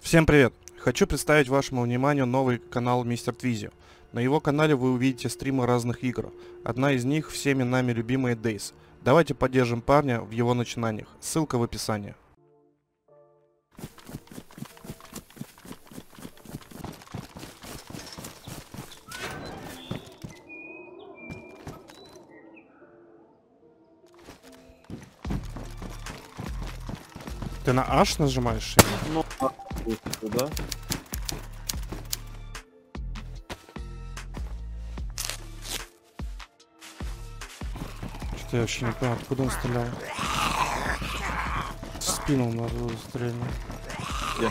Всем привет! Хочу представить вашему вниманию новый канал Мистер Твизи. На его канале вы увидите стримы разных игр. Одна из них всеми нами любимая Days. Давайте поддержим парня в его начинаниях. Ссылка в описании. Ты на H нажимаешь? Ну, да? Что-то я вообще не понял, откуда он стрелял. В спину надо стрельнул. Где?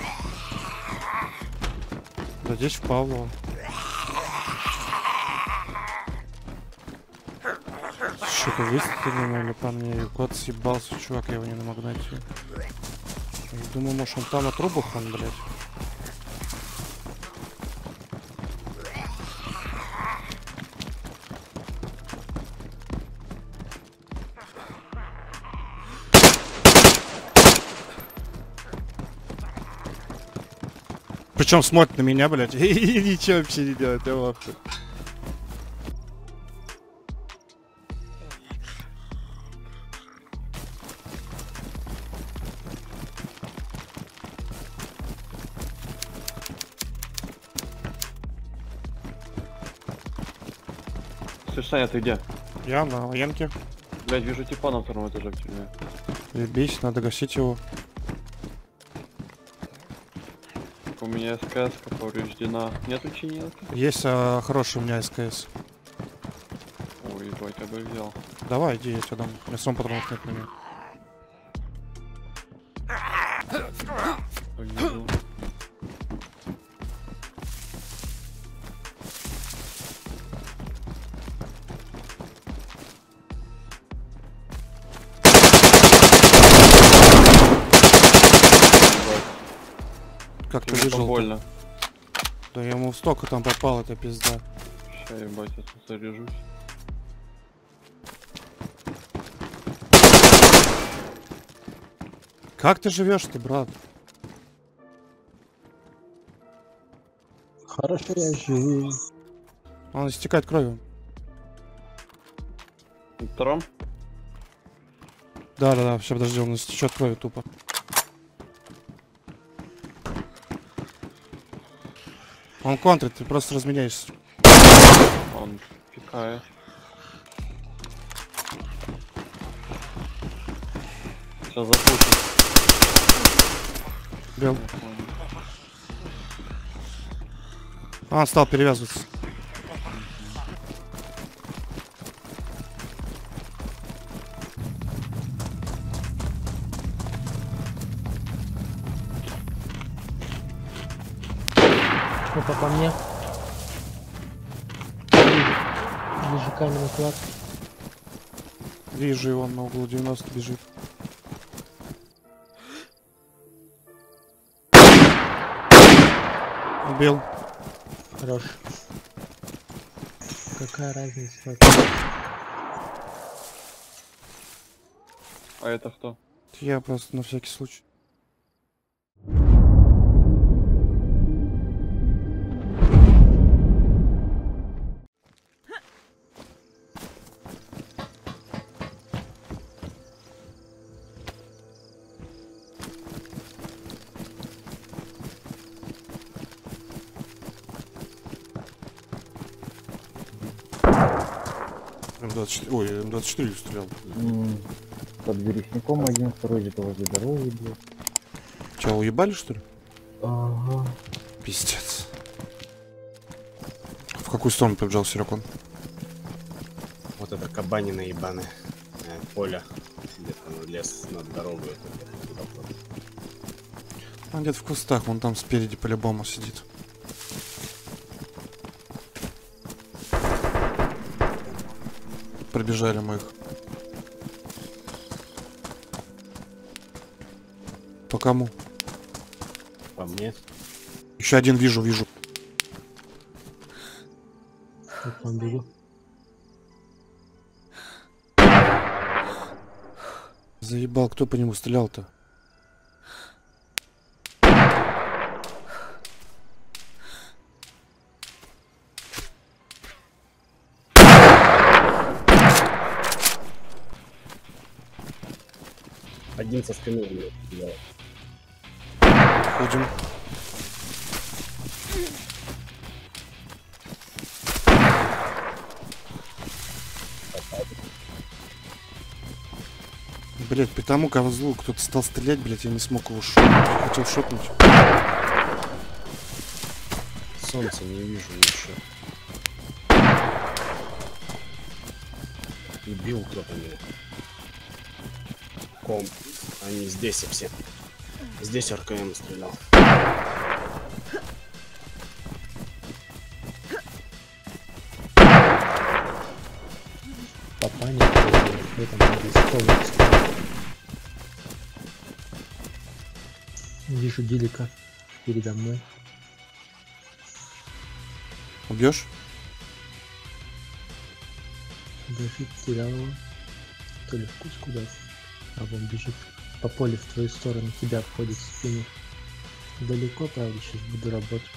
Да здесь в Павлово. Что-то выстрелил или по мне. Кот съебался, чувак, я его не могу найти. Я думаю, может он там на трубах, он, блядь. Причем смотрит на меня, блядь, и ничего вообще не делает, я в ахуе. Слышь, Саня, ты где? Я на военке. Блядь, вижу типа на втором этаже в тюрьме. Бейся, надо гасить его. У меня СКС повреждена. Нет учинилки? Есть хороший у меня СКС. Ой, ебать, я бы взял. Давай, иди, я тебе дам. У меня сам патронов нет на меня. Вижу. Как ты Ему выжил? больно. Да я ему столько там попал, это пизда. Ща, ебать, я тут заряжусь. Как ты живешь-то, брат? Хорошо я живу. Он истекает кровью. На втором? Да, сейчас подожди, он истечет кровью тупо. Он контрит, ты просто разменяешься. Он пикает. Сейчас запустим. Бел. Он стал перевязываться. Что-то по мне. Вижу каменный клад. Вижу его, на углу 90 бежит. Убил. Хорош. Какая разница? А это кто? Я просто на всякий случай. М24, ой, М24 стрелял. Под вересником один, второй где-то возле дороги, блядь. Че, уебали, что ли? Ага. Пиздец. В какую сторону побежал Серёгон? Вот это кабанина ебаное. Поле. Где-то лес над дорогой. Это туда входит. Он где-то в кустах, вон там спереди по-любому сидит. Пробежали мы их. По кому? По мне. Еще один вижу. Вот там бегу. Заебал, кто по нему стрелял-то? Один со спины у меня стрелял. Ходим. Блять, по тому козлу кто-то стал стрелять, блять, я не смог его шотнуть. Хотел шотнуть. Солнца не вижу ничего. Убил кто-то меня. Ком. Они здесь и все. Здесь РКМ стрелял. Папа в этом рисковом. Вижу Дилика передо мной. Убьешь? Бежит, терял его. То ли вкус куда-то. А он бежит по полю в твою сторону, тебя обходит в спину. Далеко, правда, сейчас буду работать.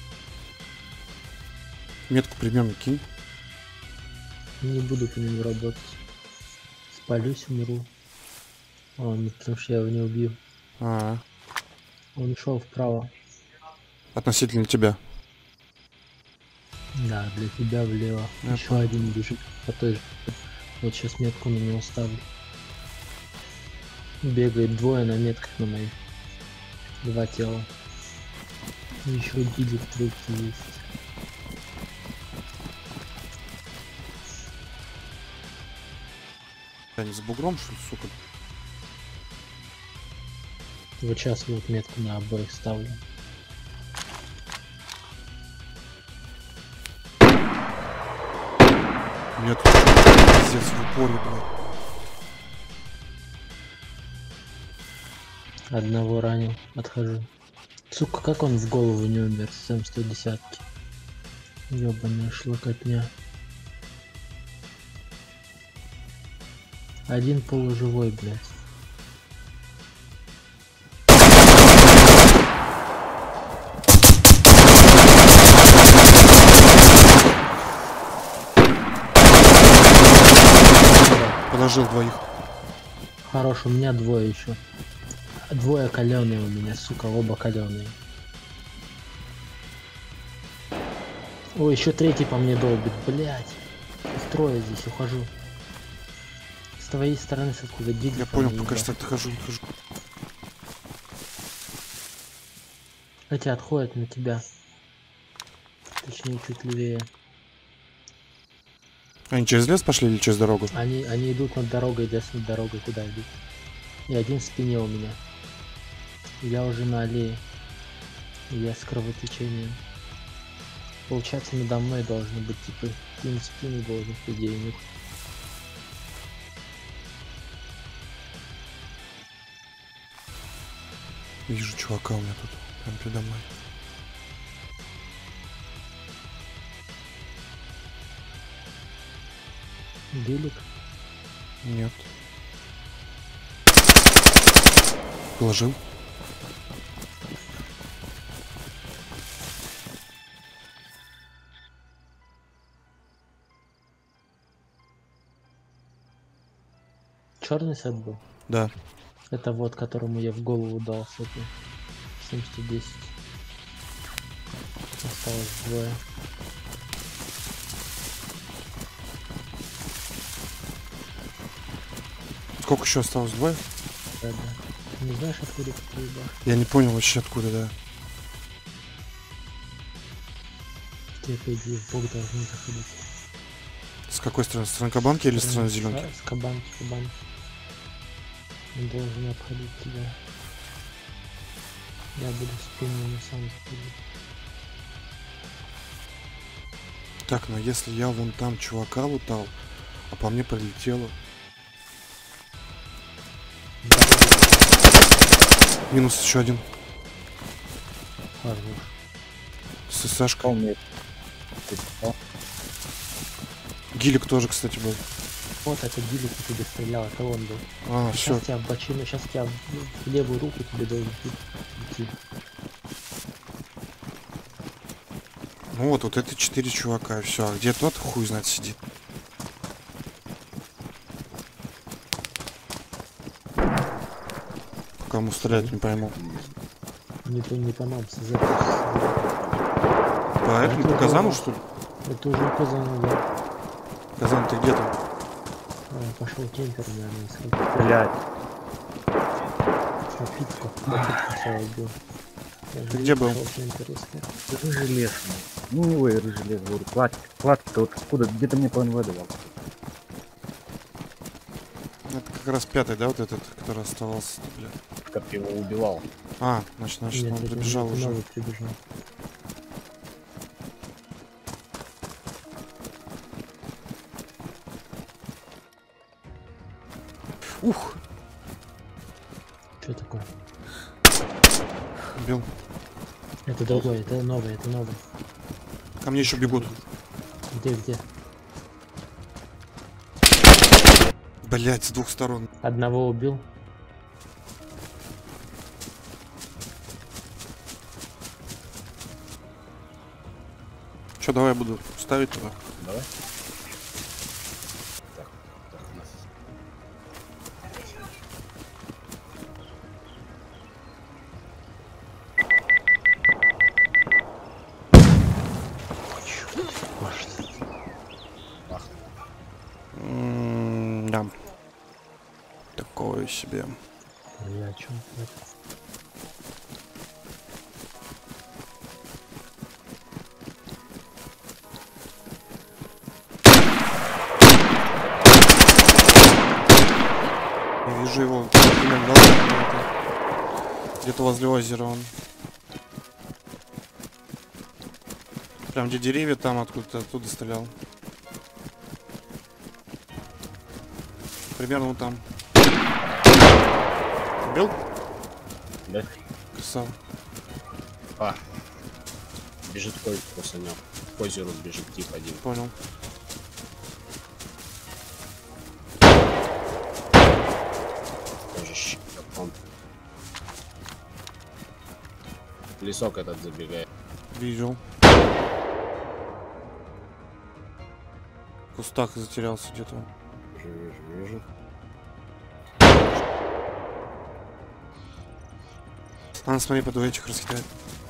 Метку примем, кинь. Не буду по нему работать. Спалюсь, умру. Потому что я его не убью. А, Он ушел вправо. относительно тебя. Да, для тебя влево. Я Еще один бежит по той же. Вот сейчас метку на него ставлю. Бегает двое на метках на моих. Два тела. Еще Дилик третий есть. Они за бугром, что ли, сука? Вот сейчас вот метку на обоих ставлю. Нет, пиздец, в упоре, блядь. Одного ранил, отхожу. Сука, как он в голову не умер с М110? Ёбаная шлакотня. Один полуживой, блядь. Положил двоих. Хорош, у меня двое еще. Двое каленые у меня, сука, оба каленые. Ой, еще третий по мне долбит, блять. Их трое здесь, ухожу. С твоей стороны, с откуда Дилик. Я понял, пока что отхожу. Эти отходят на тебя. Точнее, чуть левее. Они через лес пошли или через дорогу? Они идут над дорогой, лес над дорогой, куда идут. И один в спине у меня. Я уже на аллее. Я с кровотечением. Получается, надо мной должны быть типы. Ты в спину должен, по идее, нет. Вижу чувака у меня тут, прям передо мной. Дилик? Нет. Положил. Черный сет был? Да. Это вот, которому я в голову дал с этой 710. Осталось двое. Сколько еще осталось? Двое? Да. Не знаешь, откуда ты приебал? Я не понял вообще откуда, да. Тебе, по идее, в бок должны заходить. С какой стороны? С стороны кабанки или с стороны зеленки? С кабанки. Он должен обходить тебя. Я буду спину сам заходить. Так, но если я вон там чувака лутал, а по мне прилетело. Минус еще один. Хорош. С Сашкой. Умеет. Гилик тоже, кстати, был. Вот это Дилик тебе стрелял, это он был. А, все. Сейчас тебя в бочину, сейчас тебя в левую руку тебе должен идти. Ну вот это 4 чувака, все. А где тот, хуй знает, сидит. кому стрелять, не пойму. Не по нам, запись. По этому, по Казану, что ли? Это уже Казан, да. Казан, ты где там? Пошел кемпер, наверное, сходить. Блять. Попитку своего убил. Ты где был? Рыжий лес. Ну, ой, рыжий лес, говорю. Кладки-то вот откуда? Где-то мне по НВ давал. Это как раз 5-й, да, вот этот, который оставался, бля. Как его убивал. А, значит, он прибежал уже. Новый прибежал. Ух, Что такое? убил. Это другой, это новый, это новый. Ко мне еще бегут. Где? Блять, с двух сторон. Одного убил. Че, давай я буду ставить туда. Давай. Так, у нас. Да. Такое себе. Я о чем? Я вижу его. Где-то возле озера он. Прям где деревья, там откуда-то оттуда стрелял. Примерно вот там. Убил? Да? Красава. А. Бежит после него. К озеру бежит тип один. Понял. Тоже щит, как он. Лесок этот забегает. Видел. В кустах затерялся где-то. Вижу. А, смотри, под этих раскидает.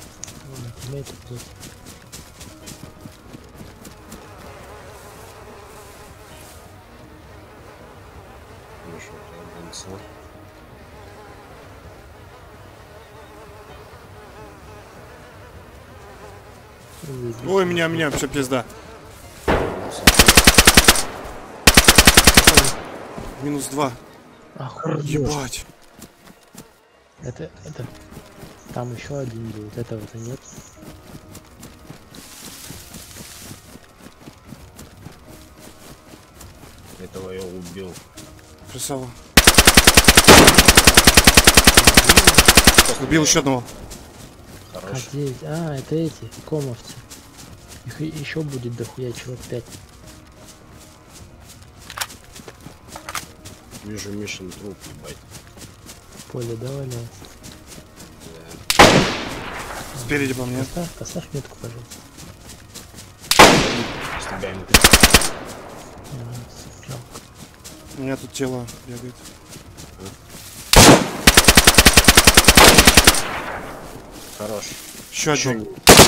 Ой, меня, все пизда. Минус 2. Охуеть. Ебать. Это. Там еще один будет, этого-то нет. Этого я убил. Красава. Убил еще одного. Хорош. А, это эти, комовцы. Их еще будет дохуя, человек 5. Вижу Мишин труп, ебать. Поле давали. Спереди по мне. Поставь метку, пожалуйста. С тебя МТ. Жалко. У меня тут тело бегает. Хорош. Еще один.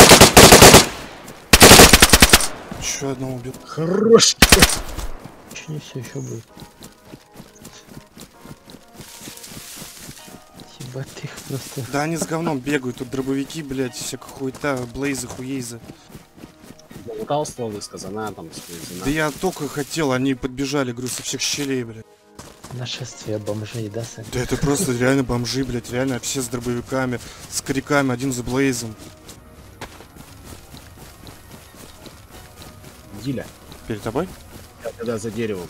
Еще одного убил. Хорош. Еще не все, еще будет. Ебать ты их просто. Да они с говном бегают, тут дробовики, блять, всякая хуета, блейзы, хуейзы. Лутал стволы с казана, там, с казана. Да я только хотел, они подбежали, говорю, со всех щелей, блядь. Нашествие бомжей, да, Сань? Да это просто реально бомжи, блядь, реально все с дробовиками, с криками, один за блейзом. Диля. Перед тобой? Я тогда за деревом.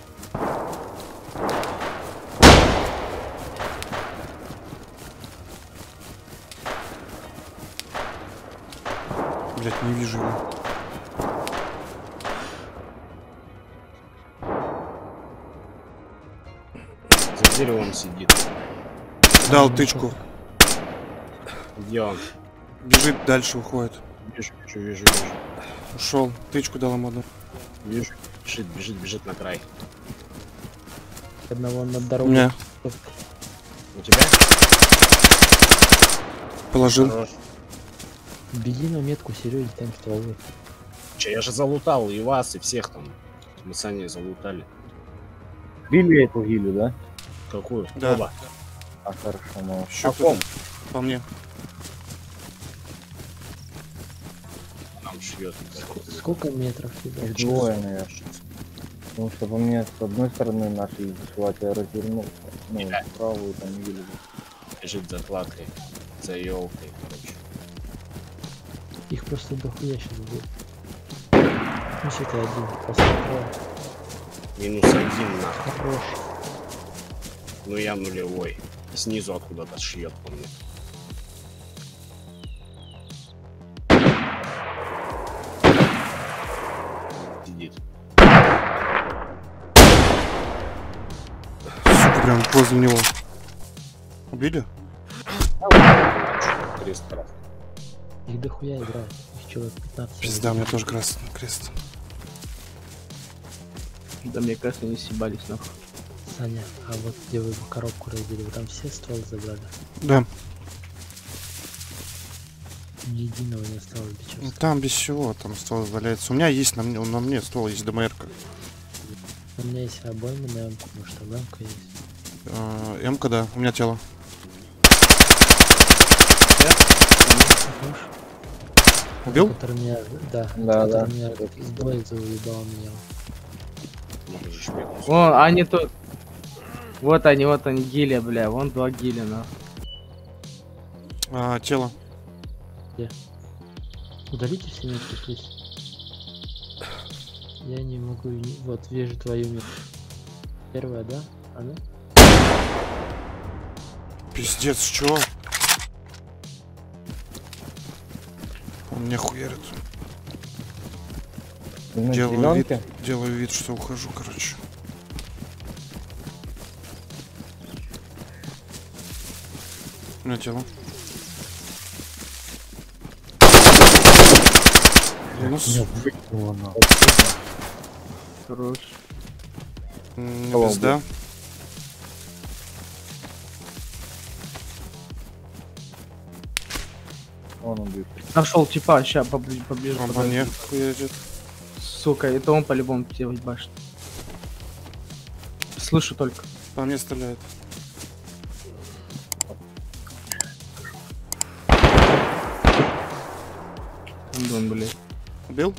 Блядь, не вижу его. За деревом сидит. Дал тычку. Где он? Бежит дальше, уходит. Вижу. Ушел. Тычку дал ему одну. Вижу. Бежит на край. Одного над дорогой. Не. У тебя? Положил. Хорош. Беги на метку, Сереги, там стволы. Че, я же залутал и вас, и всех там. Мы с Аней залутали. Били эту гилю, да? Какую? Да. Оба. А, хорошо, ну. Еще А ком? по мне. Нам шьет. Сколько метров тебе? Их двое, наверное. Потому что по мне с одной стороны наши захваты развернулся. Ну, правую там гилю. Лежит за кладкой. За елкой, короче. Их просто дохуя сейчас будет. Ну, что ты один, просто трое. -1 нахуй. Хорош. Ну я нулевой. Снизу откуда-то шьет по мне. Сидит. Сука, прям возле него. Убили? Крест прав. Их дохуя играет. Их человек 15. Пизда, у меня тоже красный крест. Да мне кажется, они съебались нахуй. Саня, а вот где вы коробку разбили, вы там все стволы забрали? Да. Ни единого не осталось Ну, бичевска. там без всего, там ствол валяется. У меня есть, на мне ствол есть ДМР-ка. У меня есть обойма на М-ку, может там М-ка есть. М-ка, да, у меня тело. Хорош? Убил? Который меня, да, Да, который да. меня с боя уебал меня. Можешь метнуть. О, они тут. Вот они, гиля, бля. Вон 2 гиля, нахуй. Тело. Удалите все метки, плиз. Я не могу, вот вижу твою метку. Первая, да? Она? Пиздец, чё? Он меня хуярит. На Делаю вид, зеленке? делаю вид, что ухожу, короче. У меня тело. Минус. Меня выкинуло на. Хорош. Кого Пизда. Он убит. Нашел типа, ща поближе. Он по подойду. мне хуярит. Сука, это он по-любому тебя ебашит. Слышу только. По мне стреляет. Андон, блядь. Убил?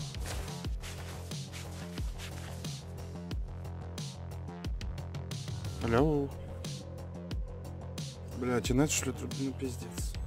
Алло. Бля, тянет что ли? Ну пиздец.